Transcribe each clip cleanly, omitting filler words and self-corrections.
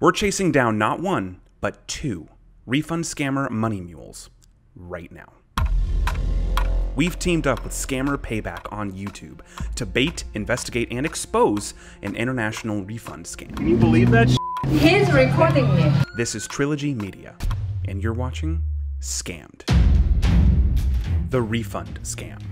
We're chasing down not one, but two refund scammer money mules right now. We've teamed up with Scammer Payback on YouTube to bait, investigate, and expose an international refund scam. Can you believe that? He's recording me. This is Trilogy Media, and you're watching Scammed. The Refund Scam.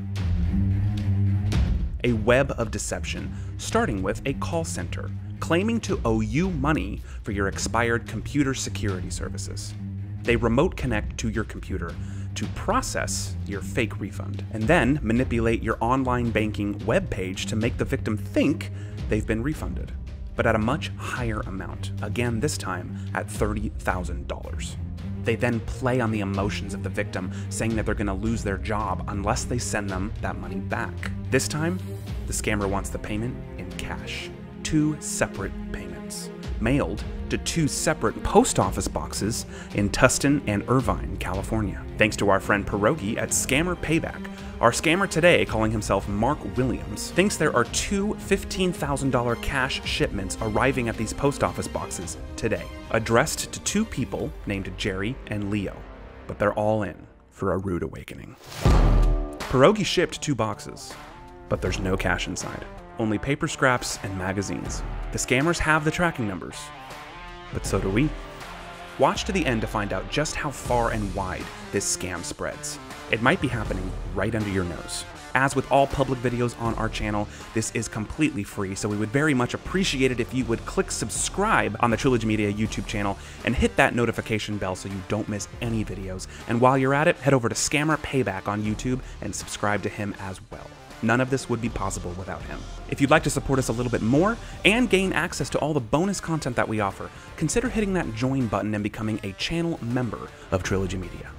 A web of deception, starting with a call center claiming to owe you money for your expired computer security services. They remote connect to your computer to process your fake refund, and then manipulate your online banking web page to make the victim think they've been refunded, but at a much higher amount, again this time at $30,000. They then play on the emotions of the victim, saying that they're going to lose their job unless they send them that money back. This time, the scammer wants the payment in cash. 2 separate payments, mailed to 2 separate post office boxes in Tustin and Irvine, California. Thanks to our friend Pierogi at Scammer Payback, our scammer today, calling himself Mark Williams, thinks there are 2 $15,000 cash shipments arriving at these post office boxes today, addressed to 2 people named Jerry and Leo, but they're all in for a rude awakening. Pierogi shipped 2 boxes, but there's no cash inside. Only paper scraps and magazines. The scammers have the tracking numbers, but so do we. Watch to the end to find out just how far and wide this scam spreads. It might be happening right under your nose. As with all public videos on our channel, this is completely free, so we would very much appreciate it if you would click subscribe on the Trilogy Media YouTube channel and hit that notification bell so you don't miss any videos. And while you're at it, head over to Scammer Payback on YouTube and subscribe to him as well. None of this would be possible without him. If you'd like to support us a little bit more and gain access to all the bonus content that we offer, consider hitting that join button and becoming a channel member of Trilogy Media.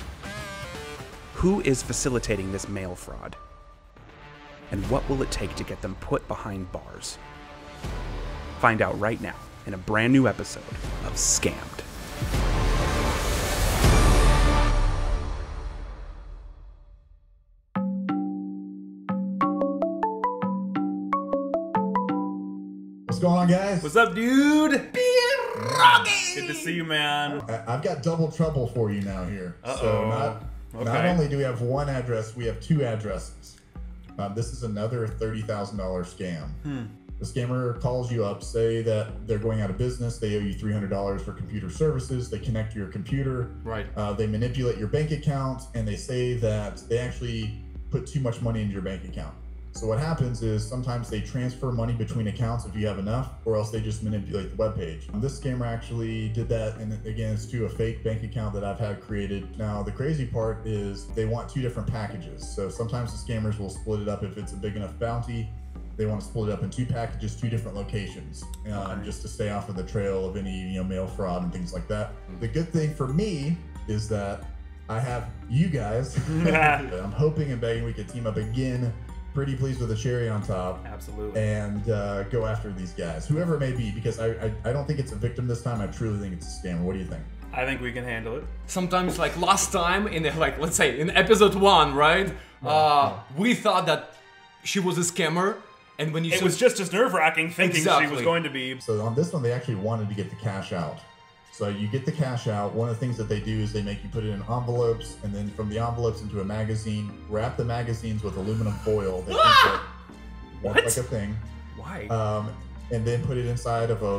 Who is facilitating this mail fraud? And what will it take to get them put behind bars? Find out right now in a brand new episode of Scammed. What's going on, guys? What's up, dude? Pierogi! Good to see you, man. I've got double trouble for you now here. So not only do we have 1 address, we have 2 addresses. This is another $30,000 scam. The scammer calls you up, say that they're going out of business, they owe you $300 for computer services, they connect to your computer, Right. They manipulate your bank account, and they say that they actually put too much money into your bank account. So what happens is sometimes they transfer money between accounts if you have enough, or else they just manipulate the web page. This scammer actually did that, and again, it's to a fake bank account that I've had created. Now, the crazy part is they want 2 different packages. So sometimes the scammers will split it up if it's a big enough bounty. They want to split it up in 2 packages, 2 different locations, just to stay off of the trail of any mail fraud and things like that. The good thing for me is that I have you guys. I'm hoping and begging we could team up again. Pretty pleased with the cherry on top. Absolutely. And go after these guys, whoever it may be, because I don't think it's a victim this time. I truly think it's a scammer. What do you think? I think we can handle it. Sometimes, like last time, in let's say in episode 1, right? We thought that she was a scammer, and when you It was just as nerve-wracking thinking she was going to be. So on this one, they actually wanted to get the cash out. So you get the cash out. One of the things that they do is they make you put it in envelopes, and then from the envelopes into a magazine, wrap the magazines with aluminum foil. They What? like a thing. Why? And then put it inside of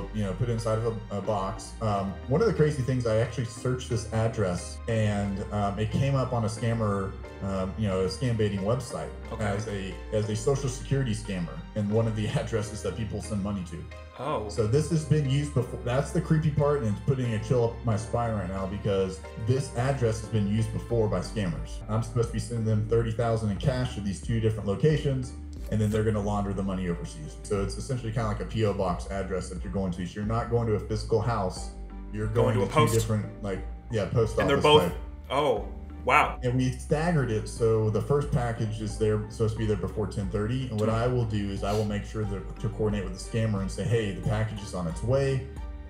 a box. One of the crazy things, I actually searched this address, and it came up on a scammer, a scam baiting website as a social security scammer, and one of the addresses that people send money to. Oh. So this has been used before. That's the creepy part, and it's putting a chill up my spine right now because this address has been used before by scammers. I'm supposed to be sending them $30,000 in cash to these 2 different locations, and then they're going to launder the money overseas. So it's essentially kind of like a PO box address that you're going to. So you're not going to a physical house. You're going to a 2 different, post office. And they're both. Oh. Wow. And we staggered it, so the first package is supposed to be there before 10:30. And what I will do is I will make sure to coordinate with the scammer and say, hey, the package is on its way.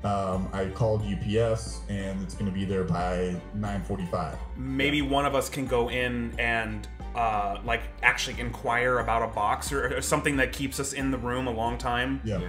I called UPS, and it's going to be there by 9:45. Maybe one of us can go in and actually inquire about a box or something that keeps us in the room a long time. Yeah.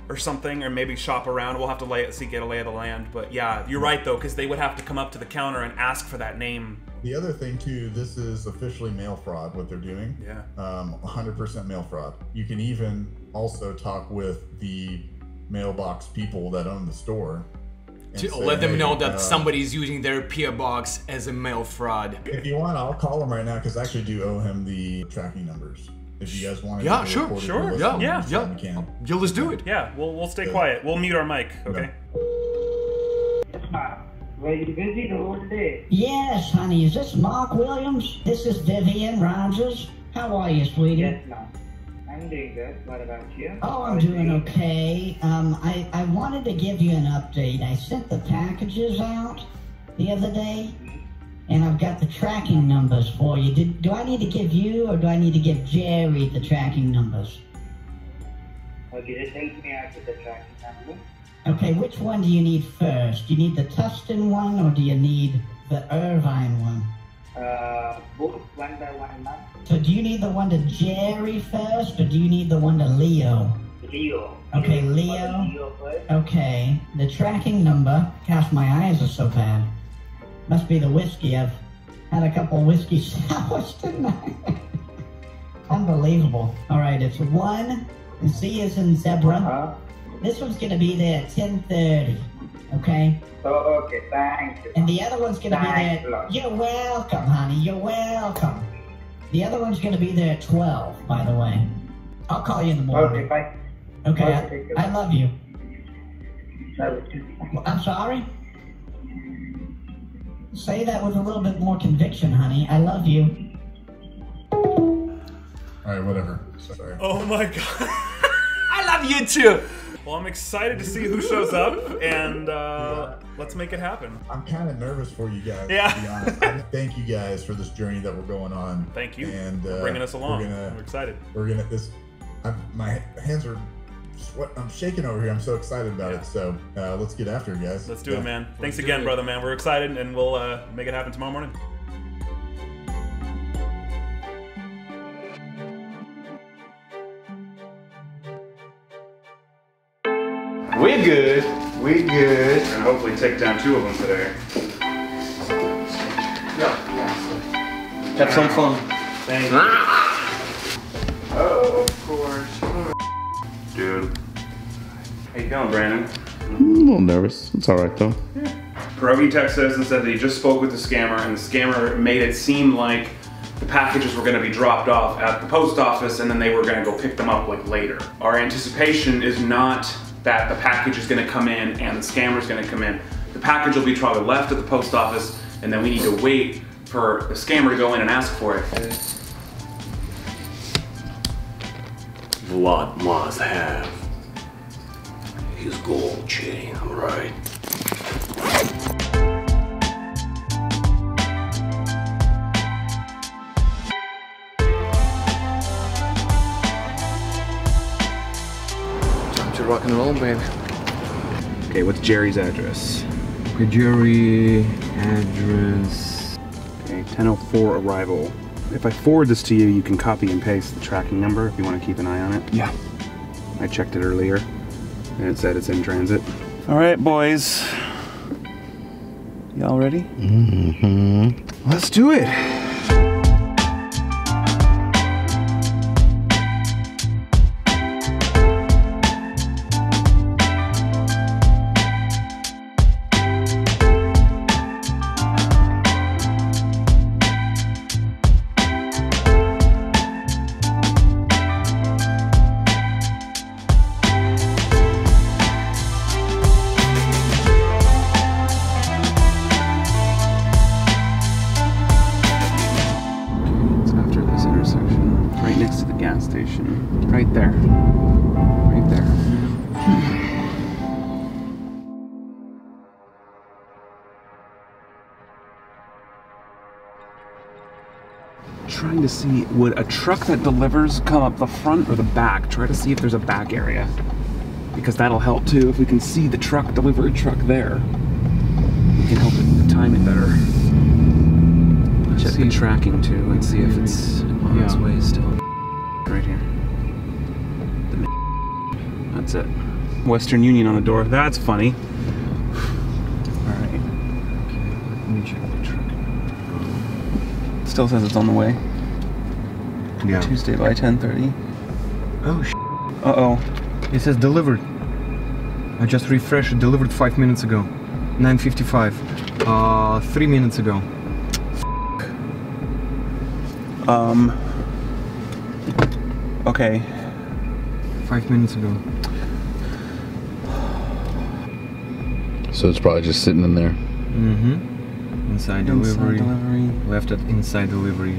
or something, or maybe shop around. We'll have to get a lay of the land. But yeah, you're right though, because they would have to come up to the counter and ask for that name. The other thing too, this is officially mail fraud, what they're doing. Yeah. 100% mail fraud. You can even also talk with the mailbox people that own the store. To let them know that somebody's using their PO box as a mail fraud. If you want, I'll call him right now because I actually do owe him the tracking numbers. If you guys want to, yeah, sure. Yeah. Let's do it. Yeah, we'll stay quiet. We'll mute our mic. Okay. Yes, ma'am. Were you busy the whole day? Yes, honey. Is this Mark Williams? This is Vivian Rogers. How are you, sweetie? Yes, ma'am. I'm doing good. What about you? Oh, I'm doing okay. I wanted to give you an update. I sent the packages out the other day, and I've got the tracking numbers for you. Do I need to give you, or do I need to give Jerry the tracking numbers? Okay, just help me out with the tracking number. Okay, which one do you need first? Do you need the Tustin one, or do you need the Irvine one? Both one by one, ma'am. So do you need the one to Jerry first, or do you need the one to Leo? Leo. Okay, Leo Leo. first. Okay, the tracking number. Gosh, my eyes are so bad. Must be the whiskey. I've had a couple whiskey sours tonight. Unbelievable. All right, it's 1. C is in zebra. This one's gonna be there at 10:30. Okay. Oh, okay. Thank you. And the other one's gonna be Thanks there. a lot. You're welcome, honey. You're welcome. The other one's gonna be there at 12. By the way, I'll call you in the morning. Okay, bye. Okay. Okay, I love you. Love you. I'm sorry? Say that with a little bit more conviction, honey. I love you. All right, whatever. Sorry. Oh my god. I love you too. Well, I'm excited to see who shows up, and let's make it happen. I'm kind of nervous for you guys, Yeah. to be honest. I thank you guys for this journey that we're going on. Thank you and for bringing us along. We're excited. My hands are I'm shaking over here. I'm so excited about it. So let's get after it, guys. Let's do it, man. Thanks do again, it. brother, man. We're excited, and we'll make it happen tomorrow morning. We're good. We're good. We're gonna hopefully take down 2 of them today. Have some fun. Thank you. Oh, of course. Dude. How you feeling, Brandon? I'm a little nervous. It's alright though. Pierogi texted us and said that he just spoke with the scammer, and the scammer made it seem like the packages were going to be dropped off at the post office, and then they were going to go pick them up like later. Our anticipation is not that the package is going to come in and the scammer is going to come in. The package will be probably left at the post office, and then we need to wait for the scammer to go in and ask for it. Vlad must have his gold chain, right? Time to rock and roll, baby. Okay, what's Jerry's address? Okay, Jerry, address. Okay, 10:04 arrival. If I forward this to you, you can copy and paste the tracking number if you want to keep an eye on it. Yeah. I checked it earlier, and it said it's in transit. All right, boys. Y'all ready? Mm-hmm. Let's do it. Next to the gas station. Right there. Right there. Trying to see, would a truck that delivers come up the front or the back? Try to see if there's a back area. Because that'll help too. If we can see the delivery truck there, we can help it time it better. Check the tracking too and see if it's on its way still. Right here. That's it. Western Union on the door. That's funny. All right. Let me check the truck. Still says it's on the way. Yeah. Tuesday by 10:30. Oh, Uh-oh. it says delivered. I just refreshed. Delivered 5 minutes ago. 9:55. 3 minutes ago. Okay. 5 minutes ago. So it's probably just sitting in there. Mm-hmm. Inside delivery. Left at inside delivery.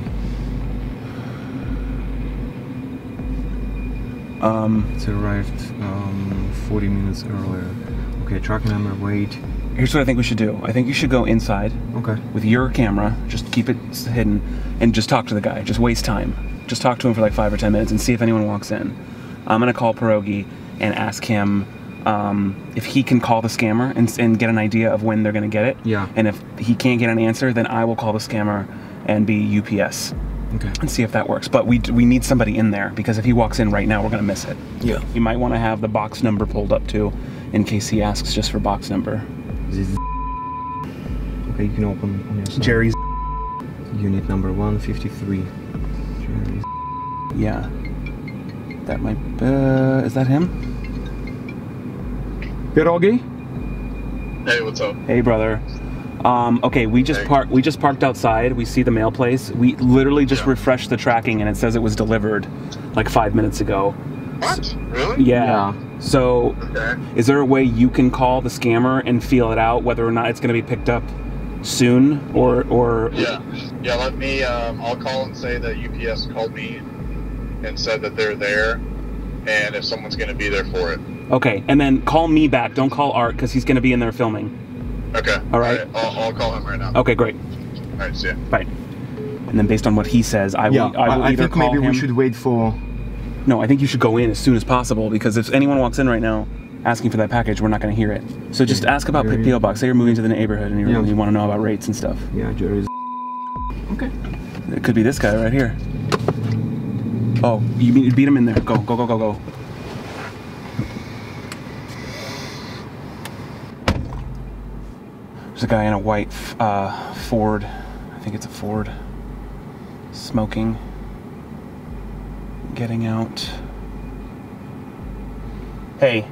It's arrived 40 minutes earlier. Okay, truck number, wait. Here's what I think we should do. I think you should go inside. Okay. With your camera, just keep it hidden, and just talk to the guy. Just waste time. Just talk to him for like 5 or 10 minutes and see if anyone walks in. I'm gonna call Pierogi and ask him if he can call the scammer and get an idea of when they're gonna get it. Yeah. And if he can't get an answer, then I will call the scammer and be UPS. Okay. And see if that works. But we need somebody in there, because if he walks in right now, we're gonna miss it. Yeah. You might want to have the box number pulled up too, in case he asks just for box number. Okay, you can open on your side. Jerry's. Unit number 153. Jerry's. Yeah. That might. Is that him? Pierogi? Hey, what's up? Hey, brother. Okay, we just parked outside. We see the mail place. We literally just refreshed the tracking, and it says it was delivered like 5 minutes ago. What? Really? Yeah. So, Okay. is there a way you can call the scammer and feel it out whether or not it's going to be picked up soon, or? Yeah. Let me. I'll call and say that UPS called me and said that they're there, and if someone's going to be there for it. Okay, and then call me back. Don't call Art, because he's going to be in there filming. Okay. All right. I'll call him right now. Okay, great. All right. See ya. Bye. And then based on what he says, I will either think call maybe him. we should wait for. No, I think you should go in as soon as possible, because if anyone walks in right now asking for that package, we're not going to hear it. So just ask about P.O. Box. Say you're moving to the neighborhood and you want to know about rates and stuff. Yeah, Jerry's. Okay. It could be this guy right here. Oh, you beat him in there. Go. There's a guy in a white Ford. I think it's a Ford. Smoking. Getting out. Hey.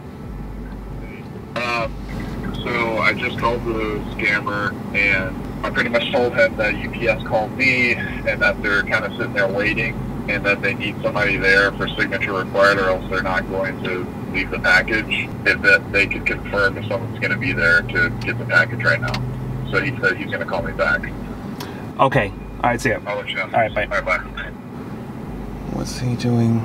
So I just called the scammer, and I pretty much told him that UPS called me and that they're kind of sitting there waiting, and that they need somebody there for signature required, or else they're not going to leave the package. If that they could confirm if someone's going to be there to get the package right now. So he said he's going to call me back. Okay. All right, see ya. I'll let you know. All right, bye. All right, bye. What's he doing?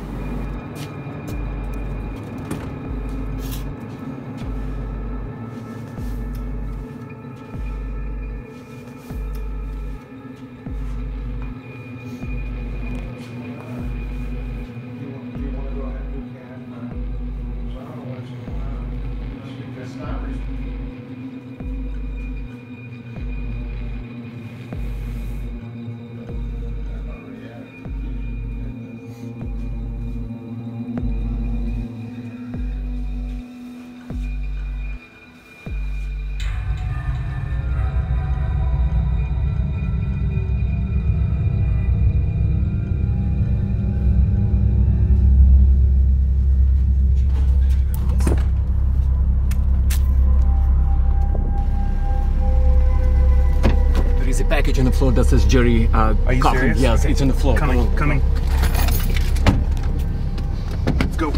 Package on the floor that says Jerry. Are you coffin. serious? Yes, Okay. it's on the floor. Coming. Let's go.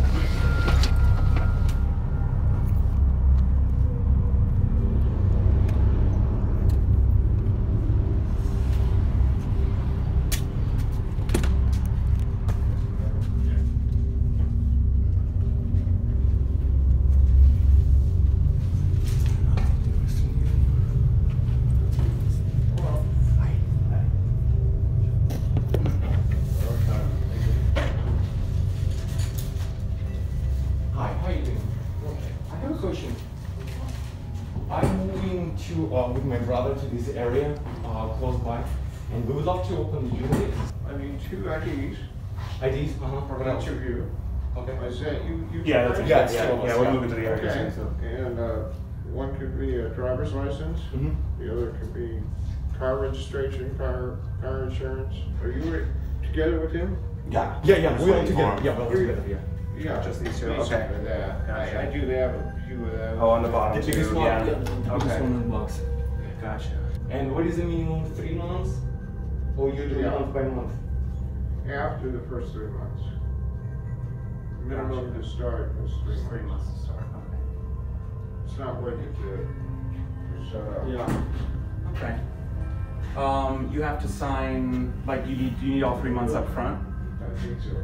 I'm moving to with my brother to this area close by, and we would love to open the unit. I need 2 IDs. IDs, for each of you. Okay. I said you. Yeah, that's Yeah, yeah, it's yeah, we'll move it to the other. Okay. So. And one could be a driver's license. The other could be car registration, car insurance. Are you together with him? Yeah. We all together. Yeah, we're all together. Yeah. Yeah, just these two. basically Okay. that. Gotcha. I do have a few of them. Oh, on the bottom The too. biggest one. Yeah. The biggest Okay. one in the box. Gotcha. And what is the minimum? 3 months? Or you do it month by month? After the first 3 months. Minimum to start is 3 months. to start. Okay. It's not worth it to set up. Yeah. Okay. You have to sign, like, do you need all 3 months up front? I think so.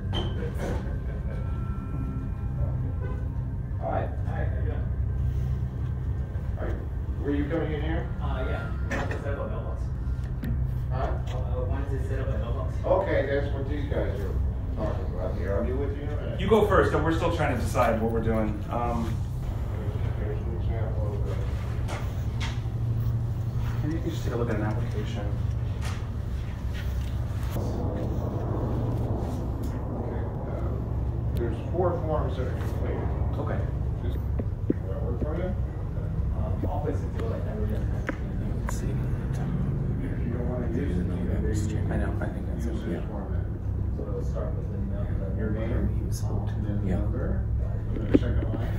Hi. Were you coming in here? Yeah. Huh? Okay, that's what these guys are talking about. They argue with you? You go first, and we're still trying to decide what we're doing. There's an example of Maybe you can just take a look at an application. there's 4 forms that are completed. Okay. Does that work for you? Let's see. You don't want to use it. I know, I think that's it. Use this Yeah. format. Your name? Yeah. Number? The second line?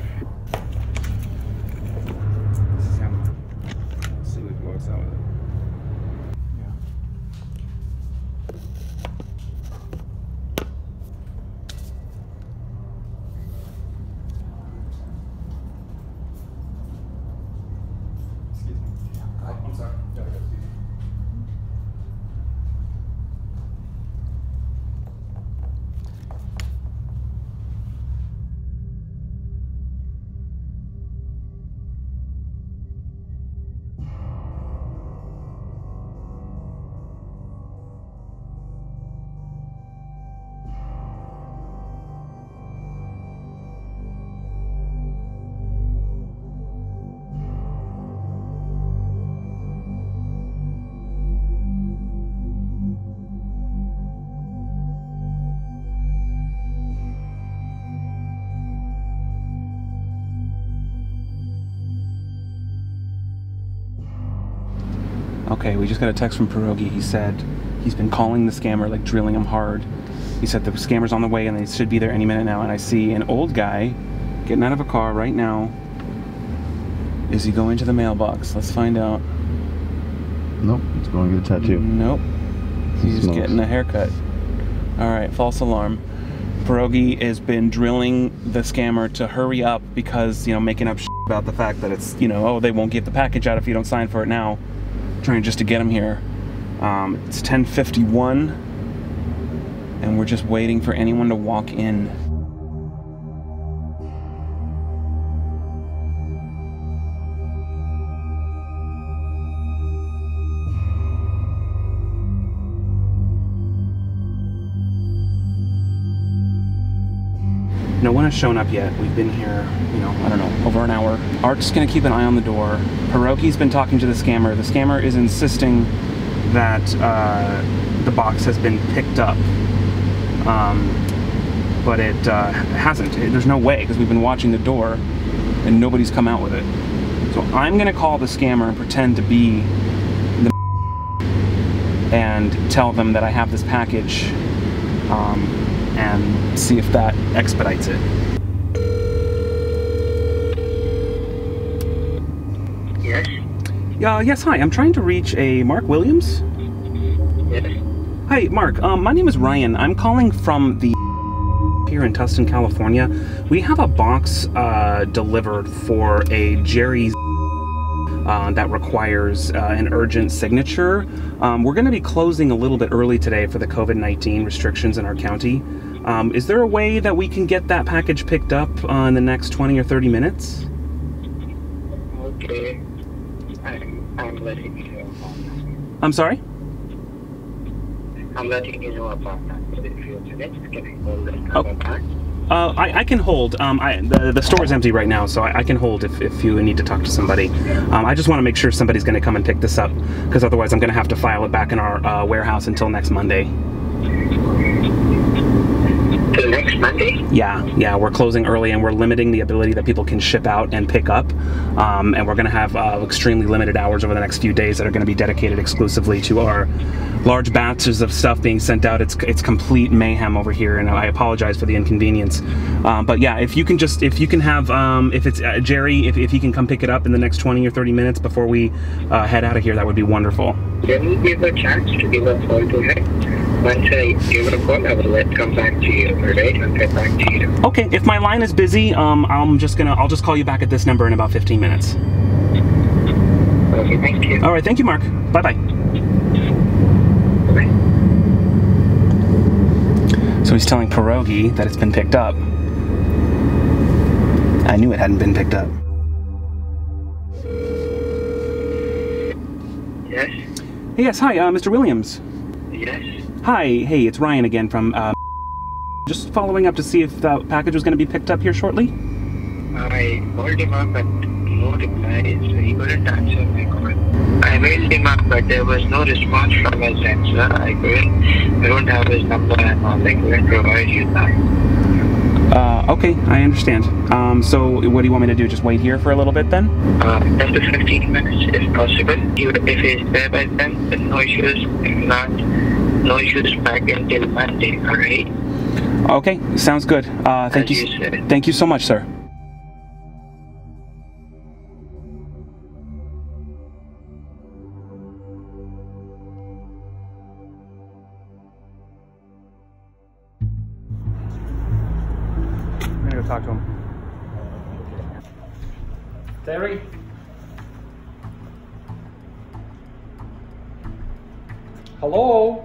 This is him. Let's see what he works out with it. Yeah. Excuse me. I'm sorry. Okay, we just got a text from Pierogi. He said he's been calling the scammer, like drilling him hard. He said the scammer's on the way and they should be there any minute now. And I see an old guy getting out of a car right now. Is he going to the mailbox? Let's find out. Nope, he's going to get a tattoo. Nope. He's just getting a haircut. Alright, false alarm. Pierogi has been drilling the scammer to hurry up because, you know, making up about the fact that it's, you know, oh, they won't get the package out if you don't sign for it now. Trying just to get him here. It's 10:51 and we're just waiting for anyone to walk in. No one has shown up yet. We've been here, you know, I don't know, over an hour. Art's gonna keep an eye on the door. Pierogi's been talking to the scammer. The scammer is insisting that the box has been picked up. But it hasn't. There's no way, because we've been watching the door and nobody's come out with it. So I'm gonna call the scammer and pretend to be the and tell them that I have this package. And see if that expedites it. Yes? Yes, hi. I'm trying to reach a Mark Williams. Yes? Hi, Mark. My name is Ryan. I'm calling from the here in Tustin, California. We have a box delivered for a Jerry's that requires an urgent signature. We're going to be closing a little bit early today for the COVID-19 restrictions in our county. Is there a way that we can get that package picked up in the next 20 or 30 minutes? Okay. I'm letting you know about that. I'm sorry? I'm letting you know about that. In a few minutes, can I hold this number back? I can hold. The store is empty right now, so I can hold if you need to talk to somebody. I just want to make sure somebody's going to come and pick this up, because otherwise I'm going to have to file it back in our warehouse until next Monday. Till next Monday? Yeah, we're closing early and we're limiting the ability that people can ship out and pick up. And we're going to have extremely limited hours over the next few days that are going to be dedicated exclusively to our large batches of stuff being sent out. It's complete mayhem over here, and I apologize for the inconvenience. But yeah, if you can have, if it's Jerry, if he can come pick it up in the next 20 or 30 minutes before we head out of here, that would be wonderful. Let me give a chance to give a call to him. Once I give a call, I will come back to you, alright? I'll get back to you. Okay, if my line is busy, I'll just call you back at this number in about 15 minutes. Okay, thank you. All right, thank you, Mark. Bye-bye. Bye. So he's telling Pierogi that it's been picked up. I knew it hadn't been picked up. Yes? Yes, hi, Mr. Williams. Yes? Hi, hey, it's Ryan again from, just following up to see if the package was going to be picked up here shortly. I called him up, but no reply, so he couldn't answer my call. I mailed him up, but there was no response from his end, sir. I don't have his number and all. I couldn't provide you that. Okay, I understand. So what do you want me to do? Just wait here for a little bit then? 10 to 15 minutes, if possible. If he's there by then no issues. If not, no issues back until Monday, alright? Okay, sounds good. Thank you. Thank you so much, sir. I'm gonna go talk to him. Terry? Hello?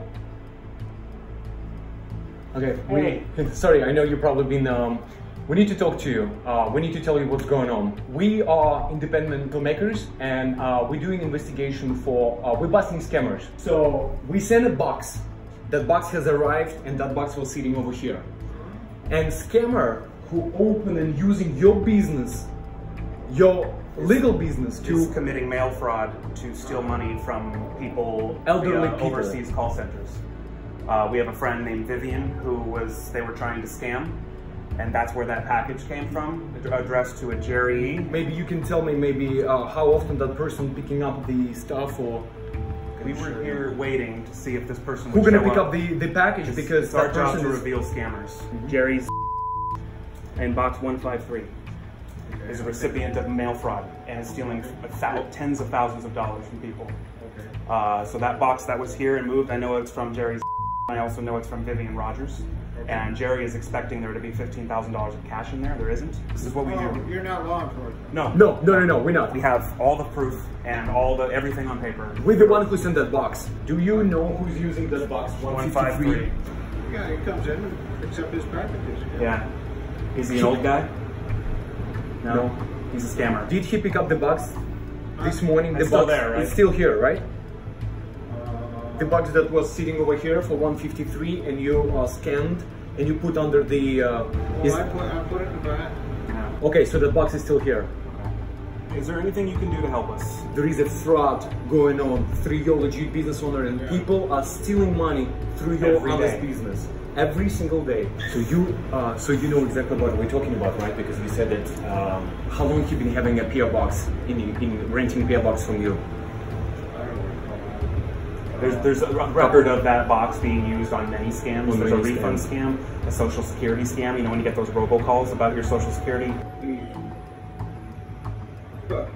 Okay, sorry, I know you've probably been, we need to talk to you. We need to tell you what's going on. We are independent filmmakers, and we're doing investigation for, we're busting scammers. So we sent a box. That box has arrived, and that box was sitting over here. And scammer who open and using your business, your legal business to committing mail fraud to steal money from people, elderly people, overseas call centers. We have a friend named Vivian who they were trying to scam, and that's where that package came from, addressed to a Jerry. Maybe you can tell me how often that person picking up the stuff, or we were here waiting to see if this person who's would gonna pick up the package, because it's our that job person to reveal scammers. Jerry's in box 153 is a recipient of mail fraud and is stealing tens of thousands of dollars from people. So that box that was here and moved, I know it's from Jerry's. I also know it's from Vivian Rogers. And Jerry is expecting there to be $15,000 of cash in there. There isn't. This is what we do. You're not law enforcement. No, we're not. We have all the proof and everything on paper. We're the one who sent that box. Do you know who's using that box? 153. Yeah, he comes in and picks up his packages. Yeah. Is he an old guy? No. He's a scammer. Did he pick up the box this morning? It's still there, right? It's still here, right? The box that was sitting over here for 153, and you scanned and you put under the. I put it in the back. Okay, so the box is still here. Is there anything you can do to help us? There is a fraud going on through your legit business owner, and people are stealing money through your honest business every single day. So you know exactly what we're talking about, right? Because you said that how long have you been having a PO box in renting a PO box from you? There's a record of that box being used on many scams. There's a refund scam, a social security scam. You know when you get those robocalls about your social security? But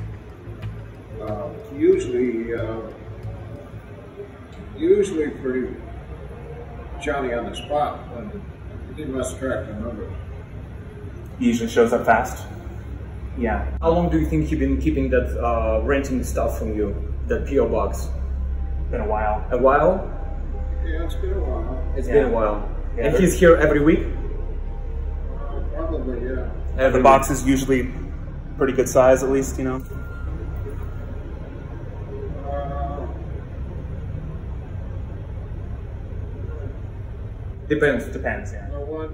usually pretty Johnny on the spot, when he must track the number. He usually shows up fast. Yeah. How long do you think you've been keeping that renting stuff from you, that PO box? Been a while. A while? Yeah, it's been a while. It's been a while. Yeah, and he's here every week? Probably, yeah. The box is usually pretty good size, at least, you know. Depends, yeah. The one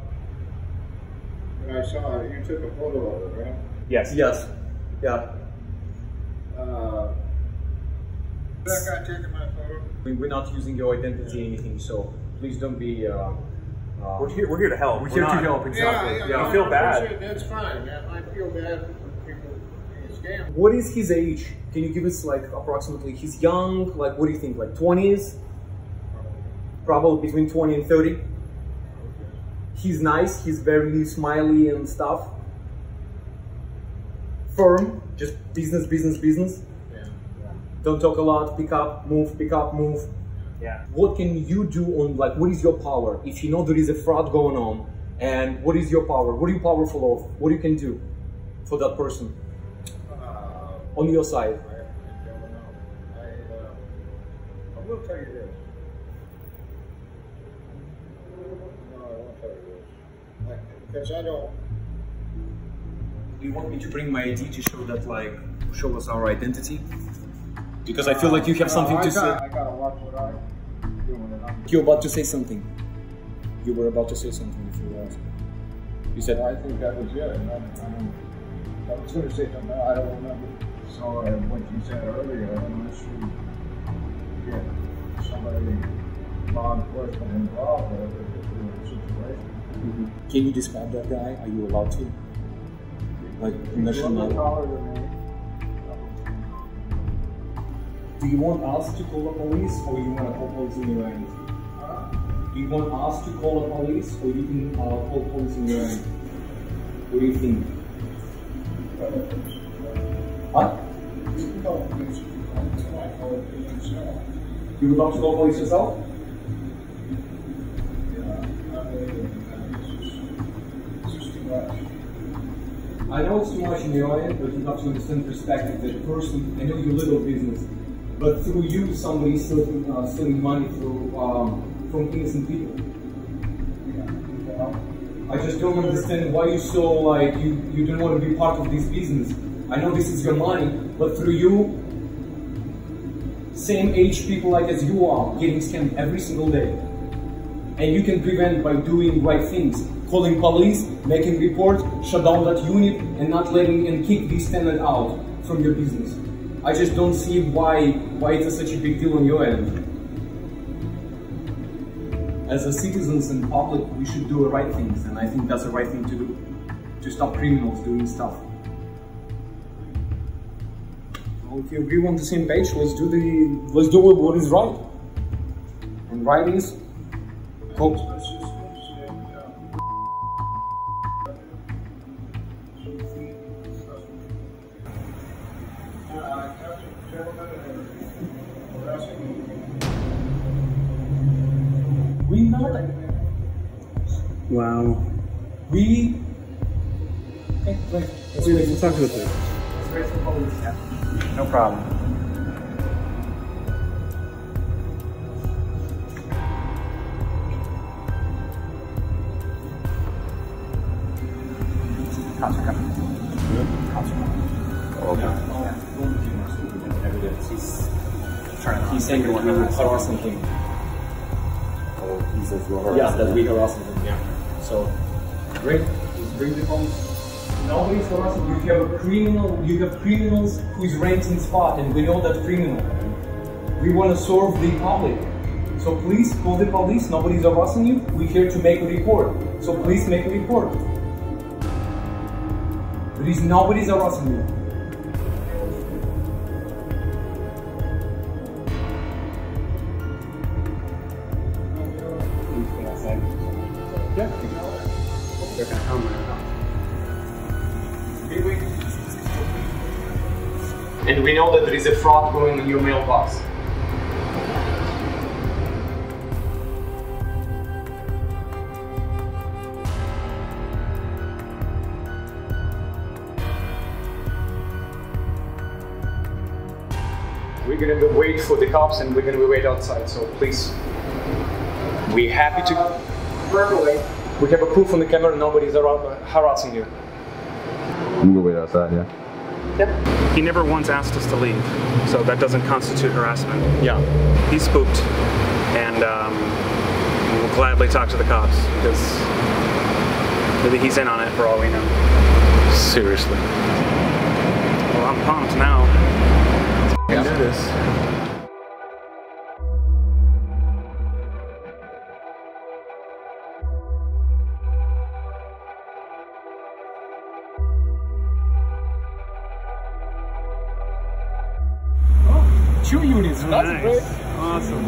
that I saw, you took a photo of it, right? Yes. Yes. Yeah. That guy taking my photo? We're not using your identity or anything, so please don't be We're here to help. We're here to help, exactly. Yeah, You feel bad. That's fine. I feel bad for people being scammed. What is his age? Can you give us like approximately? He's young, like what do you think, like 20s? Probably between 20 and 30. He's nice, he's very smiley and stuff. Firm, just business, business, business. Yeah. Don't talk a lot, pick up, move, pick up, move. Yeah. What can you do on, like, what is your power? If you know there is a fraud going on, and what is your power? What are you powerful of? What you can do for that person? On your side. I don't know. I will tell you this. No, I won't tell you this. Because I don't. Do you want me to bring my ID to show that, like, show us our identity? Because I feel like you have something to say. I gotta watch what I'm doing. You're about to say something. You were about to say something before you asked. You said, I think that was it. I was going to say something, I don't remember. So what you said earlier, unless you get somebody law enforcement involved with the situation. Can you describe that guy? Are you allowed to? Like, Taller than me. Do you want us to call the police, or you want to call police in your end? Do you want us to call the police, or you can call police in your end? What do you think? What? You would love to call police yourself? I know it's too much in your end, but you have to understand perspective. That person, I know your little business, but through you, somebody's stealing money from innocent people. I just don't understand why you so like you don't want to be part of this business. I know this is your money, but through you, same age people like as you are getting scammed every single day, and you can prevent by doing right things. Calling police, making report, shut down that unit, and not letting and kick this tenant out from your business. I just don't see why it's such a big deal on your end. As a citizens and public, we should do the right things, and I think that's the right thing to do, to stop criminals doing stuff. Well, if you agree on the same page, let's do what is right. And right is, Wow. We... Okay, wait. Let's talk to the police. Let's the police. Yeah. No problem. Cops are coming. Cops are coming. Okay. He's saying we're harassing him. Oh, he says we're harassing him. Yeah, that we harassing him, yeah. So, great. Just bring the police. Nobody's harassing you. You have a criminal, you have criminals who is renting spot, and we know that criminal. We want to serve the public. So please call the police. Nobody's harassing you. We're here to make a report. So please make a report. There is nobody's harassing you. Yeah. They're gonna come right now. And we know that there is a fraud going in your mailbox. We're gonna wait for the cops and we're gonna wait outside, so please. We're happy to... Verbally. We have a proof on the camera, nobody's harassing you. I'm gonna wait outside, yeah. Yep. He never once asked us to leave, so that doesn't constitute harassment. Yeah. He's spooked, and we'll gladly talk to the cops, because maybe he's in on it for all we know. Seriously. Well, I'm pumped now. Yeah. Do this. 2 units. Oh, That's nice. great. Awesome.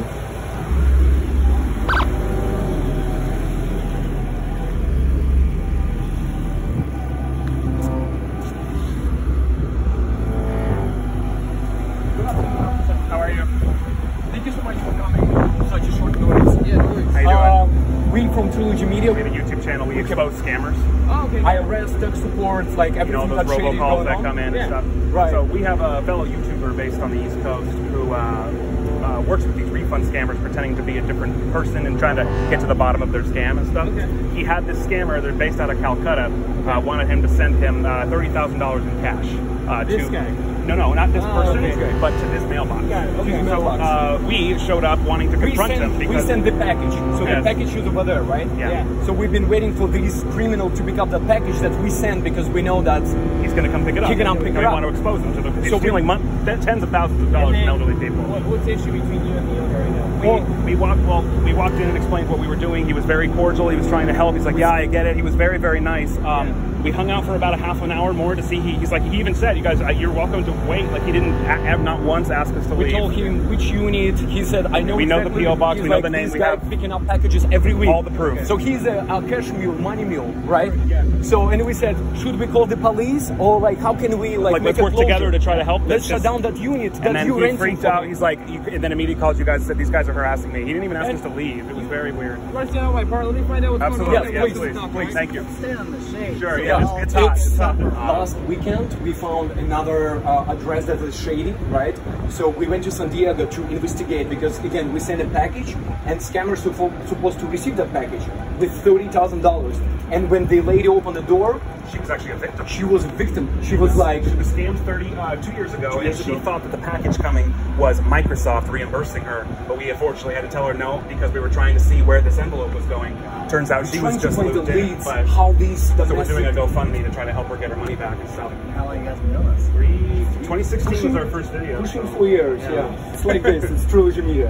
How are you? Thank you so much for coming. Such a short notice. Yeah, no worries. How you doing? We from Trilogy Media. We have a YouTube channel. We expose scammers. Oh, okay. IRS, tech support, like everything All those that's shady robocalls going that on. come in Yeah. and stuff. Right. So we have a fellow YouTuber based on the East Coast who works with these refund scammers, pretending to be a different person and trying to get to the bottom of their scam and stuff. Okay. He had this scammer, they're based out of Calcutta, wanted him to send him $30,000 in cash. This guy? No, not this person, okay. but to this mailbox. Got it, okay, So mailbox. we showed up wanting to confront him We because sent the package. So Yes. the package is over there, right? Yeah. So we've been waiting for this criminal to pick up the package that we sent because we know that he's going to come pick it up. He's gonna pick And it we up. want to expose him to the. He's So stealing tens of thousands of dollars from elderly people. What's the issue between you and the owner right now? We walked in and explained what we were doing. He was very cordial. He was trying to help. He's like, yeah, I get it. He was very, very nice. We hung out for about a half an hour more to see. He's like, he even said, you guys, you're welcome to wait. Like, he didn't have not once ask us to leave. We told him which unit. He said, I know. We know exactly. the PO box. He's We know like, the name. This We guy have picking up packages every week. all the proof. So he's a cash mule, money mule, right? Yeah. So and we said, should we call the police or like how can we like let's make work it closer? together to try to help. Let's shut down that unit. And that then you he renting freaked from out. me. He's like, and then immediately calls you guys. Said these guys are harassing me. He didn't even ask us to leave. It was very weird. Let me find out what's Absolutely. going on. Yes, please. Thank you. Sure. Yeah. It's hot. It's hot. Last weekend, we found another address that is shady, right? So we went to San Diego to investigate because, again, we sent a package and scammers supposed to receive that package with $30,000. And when the lady opened the door, she was actually a victim. She was a victim. She was like... She was scammed 2 years ago, and she thought that the package coming was Microsoft reimbursing her, but we unfortunately had to tell her no because we were trying to see where this envelope was going. Turns out she was just looped in, but how these so we're doing a GoFundMe to try to help her get her money back and stuff. How long you guys been doing this? 2016 was our first video. Pushing 4 years, yeah. It's like this, it's Trilogy Media.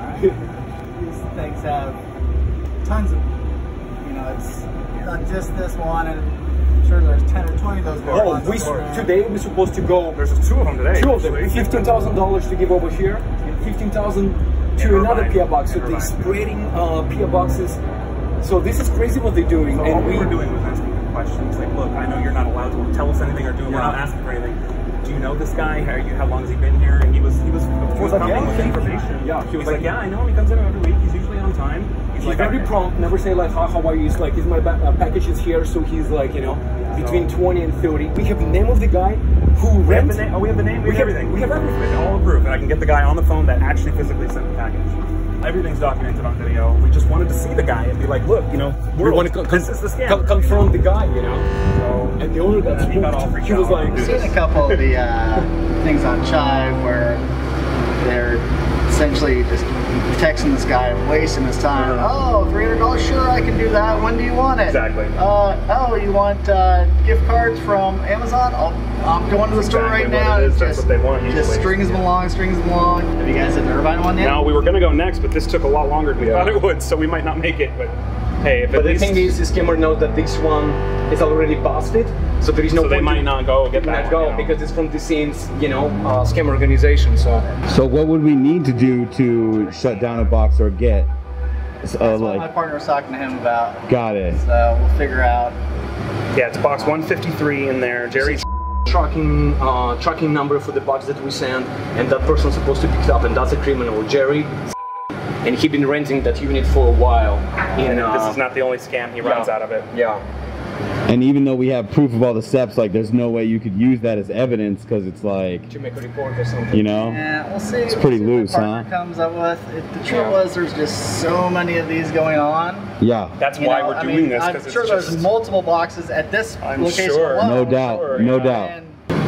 These things have tons of, it's not just this one, and I'm sure there's 10 or 20 of those ones. Today we're supposed to go. There's 2 of them today. 2 of them. $15,000 to give over here, and $15,000 to another PO box. So they're spreading PO boxes. So this is crazy what they're doing. So and all we were doing was asking them questions. Like, look, I know you're not allowed to tell us anything or do. We're not asking for anything. Do you know this guy? How long has he been here? And he was like, coming with information. Yeah, he was like, yeah, I know him. He comes in every week. He's usually on time. He's like very prompt. Never say like, how are you? He's like, is my package is here? So he's like, between 20 and 30. We have the name of the guy who rents. We have the name. We have everything. We have everything. We have all the proof, and I can get the guy on the phone that actually physically sent the package. Everything's documented on video. We just wanted to see the guy and be like, look, we want to this is the scam. Confront the guy, So, and the owner got spooked. He was like, I've seen a couple of the things on Chive where they're essentially just texting this guy, wasting his time. Oh, $300? Sure, I can do that. When do you want it? Exactly. Oh, you want gift cards from Amazon? I'm going to the store right now. That's what they want usually. Just strings them along, Have you guys hit the Irvine one yet? No, we were going to go next, but this took a lot longer than we thought it would, so we might not make it. But hey, if but at the least thing is, the scammer knows that this one is already busted, so there is no point. They might not go get that one, because it's from the scenes, scam organization. So what would we need to do to shut down a box or get? That's what my partner was talking to him about. Got it. So we'll figure out. Yeah, it's box 153 in there. Jerry's tracking number for the box that we send, and that person's supposed to pick it up, and that's a criminal, Jerry. And he's been renting that unit for a while. This is not the only scam he runs out of it. Yeah. And even though we have proof of all the steps, like there's no way you could use that as evidence because it's like to make a report or something. Yeah, we'll see. It's pretty loose, what my partner comes up with. The truth was, there's just so many of these going on. Yeah. That's why we're doing this. I'm sure there's multiple boxes at this location. Sure. Alone. No doubt. No doubt.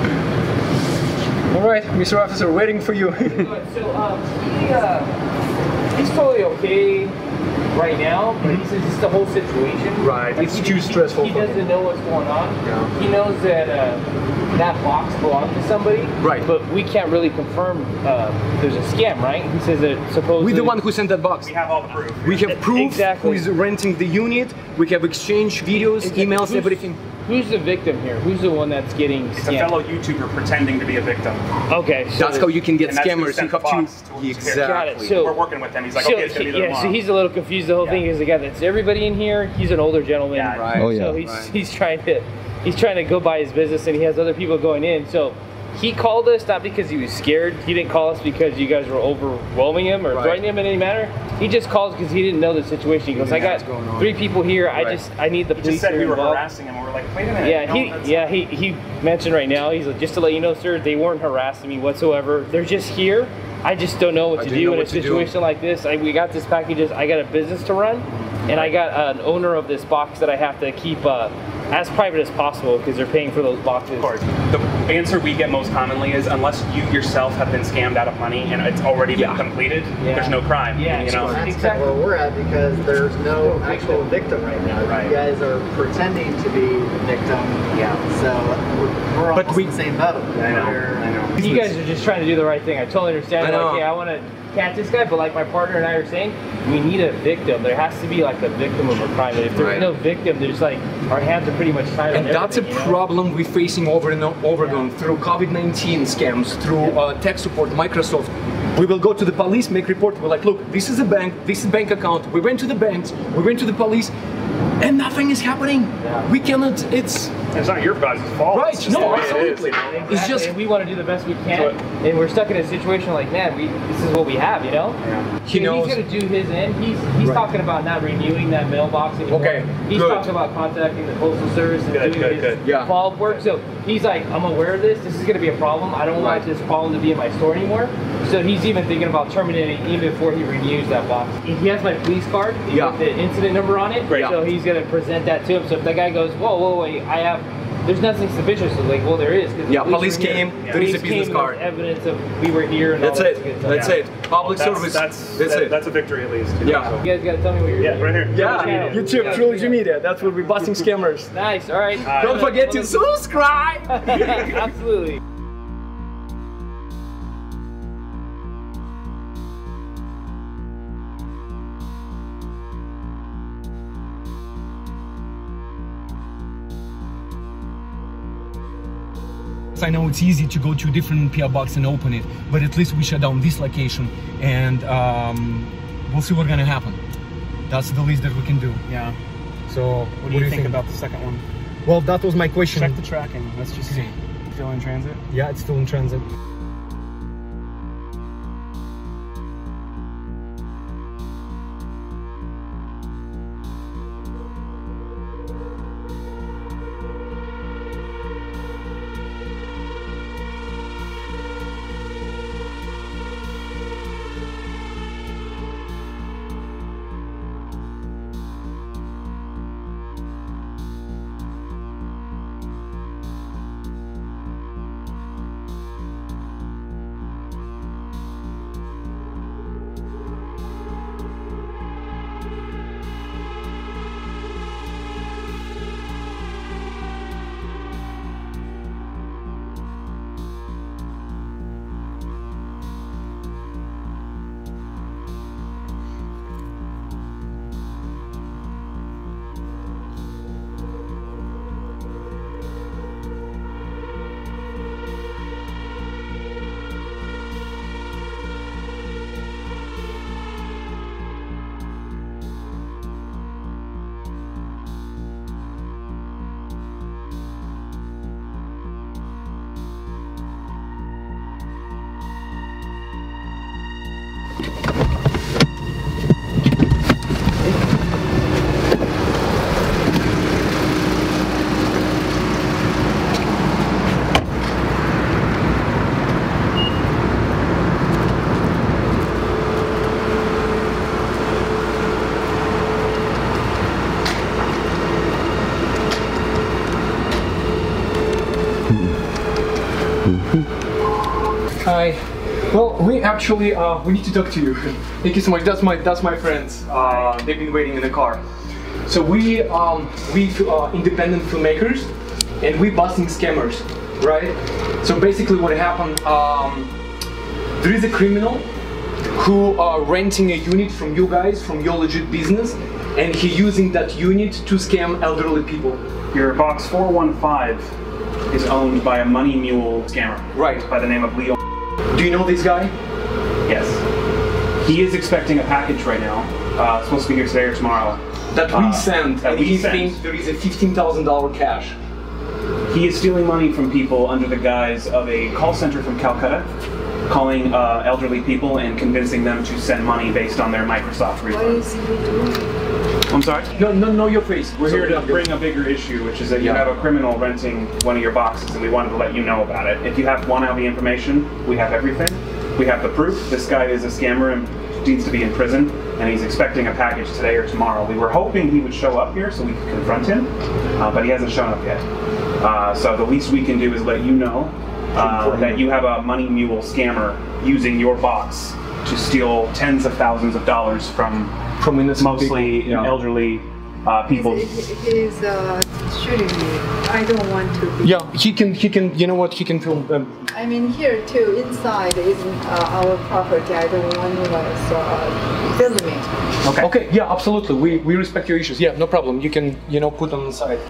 All right, Mr. Officer, waiting for you. So he's totally okay right now, but he says it's the whole situation. Right, like it's too stressful. He doesn't know what's going on. Yeah. He knows that that box belongs to somebody. Right. But we can't really confirm there's a scam, right? He says that supposedly... We're the one who sent that box. We have all the proof. We have proof exactly. who is renting the unit. We have exchange videos, emails, everything. who's the victim here? Who's the one that's getting scammed? It's a fellow YouTuber pretending to be a victim. Okay, so that's how you can get scammers. You have to exactly. Got it. So we're working with him. He's like, okay, it's gonna be there tomorrow. So he's a little confused. The whole thing is the guy that's everybody in here. He's an older gentleman. Yeah, right. Oh, yeah. So he's trying to go by his business, and he has other people going in. So he called us not because he was scared. He didn't call us because you guys were overwhelming him or threatening him in any manner. He just calls because he didn't know the situation. He goes, I got 3 people here. I need the police. He just said we were involved. harassing him, and we're like, wait a minute. He mentioned right now. He's like, just to let you know, sir, they weren't harassing me whatsoever. They're just here. I just don't know what to do in a situation like this. We got this packages. I got a business to run, and I got an owner of this box that I have to keep as private as possible because they're paying for those boxes. Of course. The answer we get most commonly is unless you yourself have been scammed out of money and it's already been completed, there's no crime. Yeah, you know? That's exactly where we're at because there's no actual victim right now. Right. You guys are pretending to be the victim. Yeah. So we're almost in the same boat. I know. You guys are just trying to do the right thing. I totally understand. Like, yeah, I want to catch this guy, but like my partner and I are saying, we need a victim. There has to be like a victim of a crime. If there's no victim, there's like our hands are pretty much tied. And that's a problem we're facing over and over again through COVID-19 scams, through tech support, Microsoft. We will go to the police, make report. We're like, look, this is a bank, this is a bank account. We went to the banks, we went to the police, and nothing is happening. We cannot. It's not your guys' fault. Right? It's just no, the way absolutely. It is, you know? It's just we want to do the best we can, and we're stuck in a situation like, man, this is what we have, you know. Yeah. He's gonna do his end. He's talking about not renewing that mailbox anymore. Okay. He's talking about contacting the postal service and doing his follow-up work. So he's like, I'm aware of this. This is gonna be a problem. I don't want this problem to be in my store anymore. So he's even thinking about terminating even before he renews that box. He has my police card with the incident number on it. So he's gonna present that to him. So if the guy goes, whoa, wait, there's nothing suspicious. So like, well, there is. Yeah, police came. There is a business card. Evidence of we were here. And that's all it. That good stuff. That's it. Public service. That's it. That's a victory at least. Yeah. So. You guys gotta tell me what you're doing. Right here. Yeah. YouTube, Trilogy Media. That's where we're busting scammers. Nice. All right. Don't forget to subscribe. Absolutely. I know it's easy to go to a different PO box and open it, but at least we shut down this location, and we'll see what's gonna happen. That's the least that we can do. Yeah. So what do you think about the second one? Well, that was my question. Check the tracking. Let's just see. Still in transit? Yeah, it's still in transit. Hi. Well, we actually we need to talk to you. Thank you so much. That's my friends. They've been waiting in the car. So we independent filmmakers, and we busting scammers, right? So basically, what happened? There is a criminal who renting a unit from you guys, from your legit business, and he using that unit to scam elderly people. Your box 415 is owned by a money mule scammer. Right. By the name of Leo. Do you know this guy? Yes. He is expecting a package right now. It's supposed to be here today or tomorrow. That we sent, and he thinks there is a $15,000 cash. He is stealing money from people under the guise of a call center from Calcutta, calling elderly people and convincing them to send money based on their Microsoft refund. What is he doing? I'm sorry? No, your face. We're here to bring a bigger issue, which is that you have a criminal renting one of your boxes, and we wanted to let you know about it. If you want all the information, we have everything. We have the proof. This guy is a scammer and needs to be in prison, and he's expecting a package today or tomorrow. We were hoping he would show up here so we could confront him, but he hasn't shown up yet. So the least we can do is let you know that you have a money mule scammer using your box to steal tens of thousands of dollars from mostly elderly people. He's shooting me. I don't want to be. Yeah, he can, you know what, he can film them. I mean, here too, inside is our property. I don't want you guys filming. Okay, yeah, absolutely. We respect your issues. Yeah, no problem. You can, put them on the side.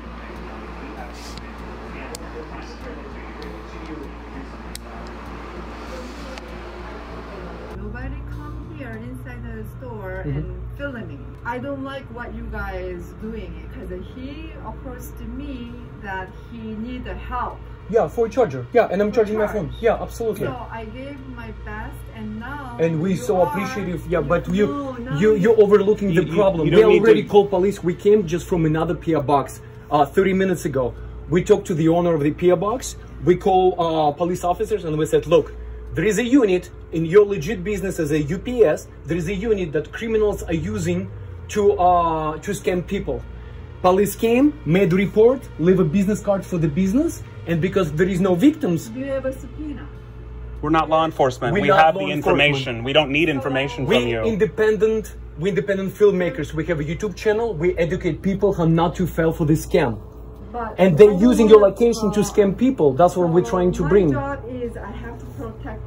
And filming. I don't like what you guys doing because he approached me that he need help. Yeah, for a charger. Yeah, and I'm charging my phone. Yeah, absolutely. So I gave my best, and now. And we so appreciative. Yeah, but you're overlooking the problem. We already called police. We came just from another PO box 30 minutes ago. We talked to the owner of the PO box. We call police officers, and we said, look, there is a unit in your legit business as a UPS. There is a unit that criminals are using to scam people. Police came, made a report, leave a business card for the business, and because there is no victims. Do you have a subpoena? We're not law enforcement. We have the information. We don't need information from you. Independent filmmakers. We have a YouTube channel. We educate people how not to fall for this scam. And they're using your location to scam people. That's what we're trying to bring. My job is I have to protect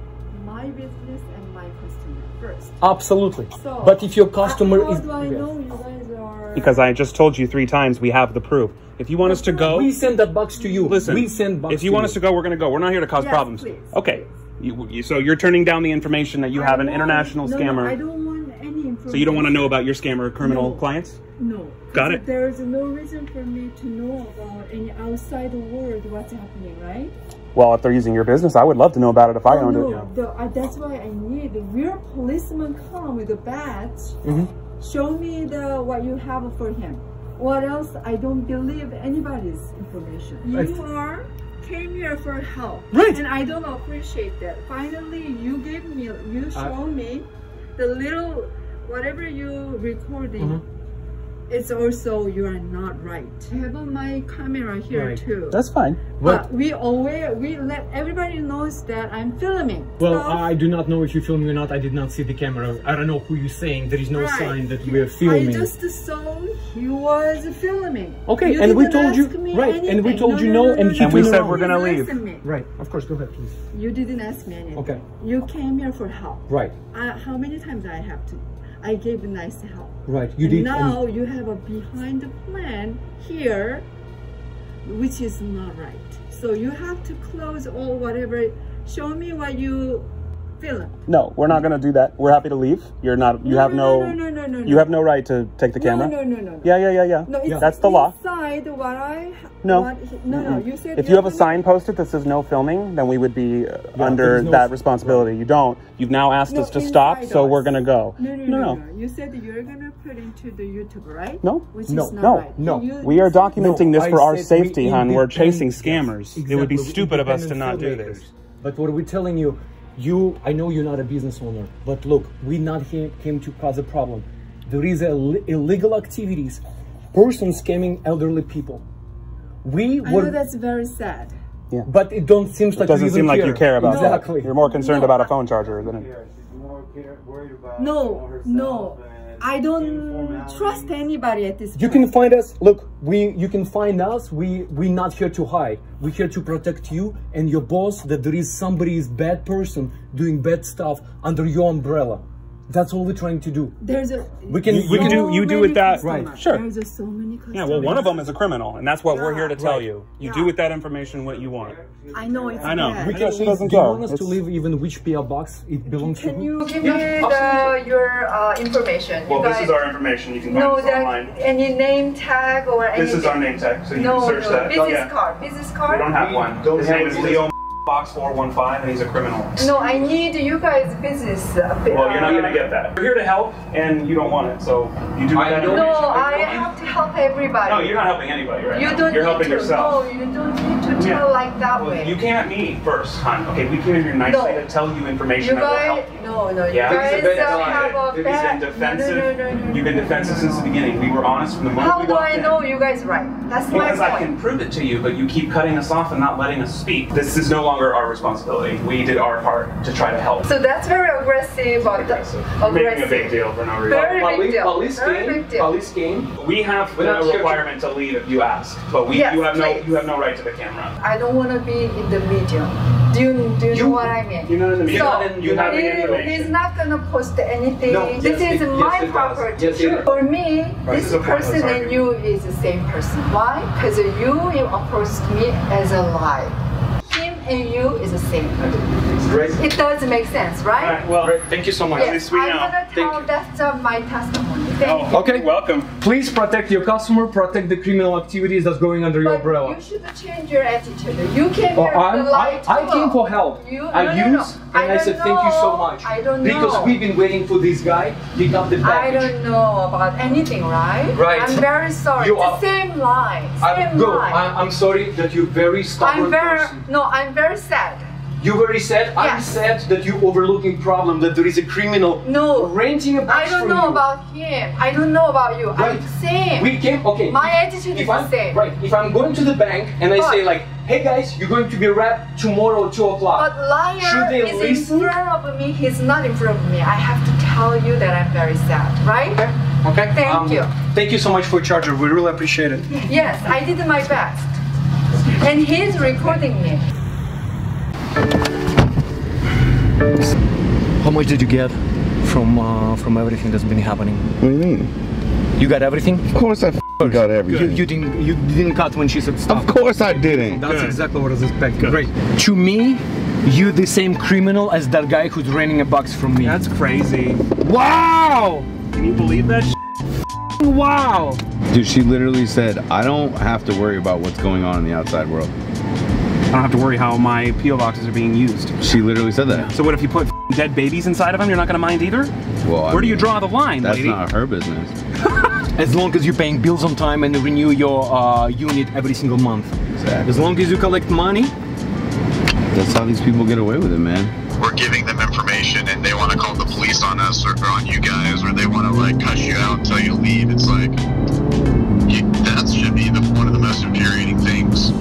my business and my customer first. Absolutely. So, but if your customer is... How do I know you guys are... Because I just told you 3 times we have the proof. If you want us to go... We send that box to you. Listen, we send box if you want us to go, we're going to go. We're not here to cause problems. Please, okay. So you're turning down the information that you have an international scammer. No, I don't want any information. So you don't want to know about your scammer criminal clients? No. Got it. There is no reason for me to know about any outside world what's happening, right? Well, if they're using your business, I would love to know about it if I owned it. That's why I need the real policeman come with a badge. Show me what you have for him. What else? I don't believe anybody's information. You came here for help, right? And I don't appreciate that. Finally, you show me the little whatever you recording. It's also you are not right. I have my camera here too. That's fine. But we let everybody knows that I'm filming. Well, I do not know if you're filming or not. I did not see the camera. I don't know who you're saying. There is no sign that we are filming. I just saw he was filming. Okay, and we told you and we told you no, and we said we're gonna leave. Right, of course. Go ahead, please. You didn't ask me anything. Okay. You came here for help. Right. How many times I have to? I gave nice help. Right, you did. Now you have a behind the plan here, which is not right. So you have to close all whatever. Show me what you film. No, we're not going to do that. We're happy to leave. You're not. You have no. You have no right to take the camera. No. Yeah. No, it's that's the law. No. You said if you have a sign posted that says no filming, then we would be under that responsibility. You don't. You've now asked us to stop, so we're gonna go. No. You said you're gonna put into the YouTube, right? No. Which is not right. No. We are documenting this for our safety, hon. We're chasing scammers. It would be stupid of us to not do this. But what we're telling you, I know you're not a business owner, but look, we not came to cause a problem. There is illegal activities, person scamming elderly people. I know that's very sad. Yeah. But it don't seem like it doesn't seem like you care about that. You're more concerned about a phone charger than it. No. I don't trust anybody at this point. You can find us. Look, you can find us. We're not here to hide. We're here to protect you and your boss. That there is somebody's bad person doing bad stuff under your umbrella. That's all we're trying to do. There's a we can you do with that, right? Sure. There's just so many customers. Yeah, well, one of them is a criminal, and that's what we're here to tell you. You do with that information what you want. I know it's I know. bad. Because she doesn't Do you go. want us to leave even which PO box it belongs to? Can you give me your information? Well, this is our information. You can find this online. Any name tag or anything? This is our name tag, so you can search that. Business card. Business card. We don't have one. His name is Leo Box 415, and he's a criminal. No, I need you guys' business. Well, you're not going to get that. We're here to help, and you don't want it, so you do that. No, I have to help everybody. No, you're not helping anybody right now. You're helping yourself. No, you don't need to tell like that way. You came at me first, hon. Okay, we came in here nicely to tell you information that will help you. No, you Yeah. guys have a bad... You've been defensive since the beginning. We were honest from the moment we walked in. How do I know you guys right? That's my point. Because I can prove it to you, but you keep cutting us off and not letting us speak. This is no longer our responsibility. We did our part to try to help. So that's very aggressive. Making a big deal for no reason. Very big deal. Police came. We have a requirement to leave if you ask, but you have no right to the camera. I don't want to be in the media. Do you know what I mean? You're not in the media. So you have the information. He's not gonna post anything. No, this is my property. For me, this person and you is the same person. Why? Because you approached me as a lie. Him and you is the same. It does make sense, right? All right, well, thank you so much. Yes, I'm gonna tell that's my testimony. Thank you. Okay, welcome. Please protect your customer, protect the criminal activities that's going under your umbrella. You should change your attitude. You came here to lie to I came for help. I said thank you so much. I don't know. Because we've been waiting for this guy, pick up the package. I don't know about anything, right? Right. I'm very sorry. It's the same lie. I'm sorry that you're very stubborn person. No, I'm very sad. You're very sad? Yes. I'm sad that you're overlooking problem, that there is a criminal renting a box I don't know about him. I don't know about you. Right. I'm the same. We came, okay. My attitude is the same. Right. If I'm going to the bank and I say like, hey guys, you're going to be wrapped tomorrow at 2 o'clock. But liar is in front of me. He's not in front of me. I have to tell you that I'm very sad, right? Okay. Thank you. Thank you so much for your charger. We really appreciate it. Yes, I did my best. And he's recording me. How much did you get from everything that's been happening? What do you mean? You got everything? Of course I got everything. You didn't cut when she said stop. Of course I didn't. That's exactly what I was expecting. Great. To me, you the same criminal as that guy who's renting a box from me. That's crazy. Wow! Can you believe that shit? Wow! Dude, she literally said, I don't have to worry about what's going on in the outside world. I don't have to worry how my P.O. boxes are being used. She literally said that. So what if you put dead babies inside of them? You're not going to mind either? Well, Where do you draw the line, That's lady? not her business. As long as you're paying bills on time and renew your unit every single month. Exactly. As long as you collect money. That's how these people get away with it, man. We're giving them information and they want to call the police on us or on you guys, or they want to like cuss you out and tell you to leave. It's like, that should be one of the most infuriating things.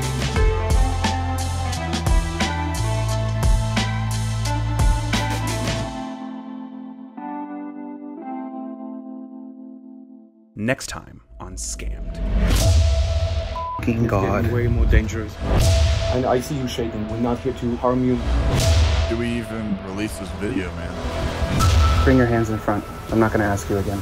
Next time on Scammed. Fucking God. Way more dangerous. And I see you shaking. We're not here to harm you. Do we even release this video, man? Bring your hands in front. I'm not going to ask you again.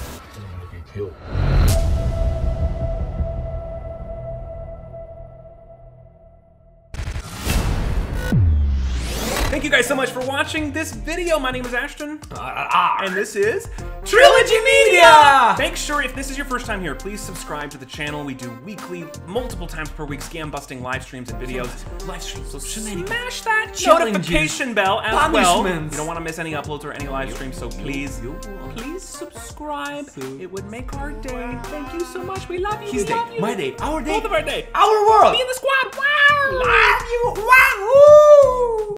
Thank you guys so much for watching this video. My name is Ashton. And this is Trilogy Media! Make sure, if this is your first time here, please subscribe to the channel. We do weekly, multiple times per week, scam busting live streams and videos. Live streams, so smash that notification bell as well. You don't want to miss any uploads or any live streams, so please subscribe. It would make our day. Thank you so much. We love you. His day, my day, our day, both of our day. our world. Be in the squad. Wow! Love you. Wow!